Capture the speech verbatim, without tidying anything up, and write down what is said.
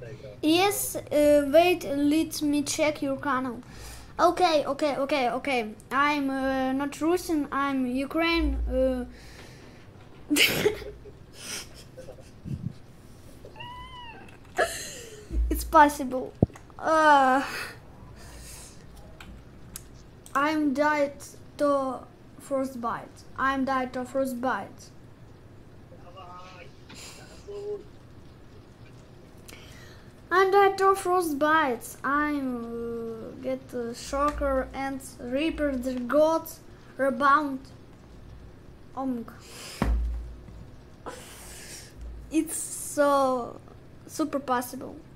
Yes, uh, wait, let me check your channel. Okay, okay, okay, okay. I'm uh, not Russian, I'm Ukraine. Uh, it's possible. Uh, I'm died to frostbite. I'm died to frostbite. I'm died to frostbites. I'm uh, get uh, shocker and reaper the gods rebound. Omg. It's so super possible.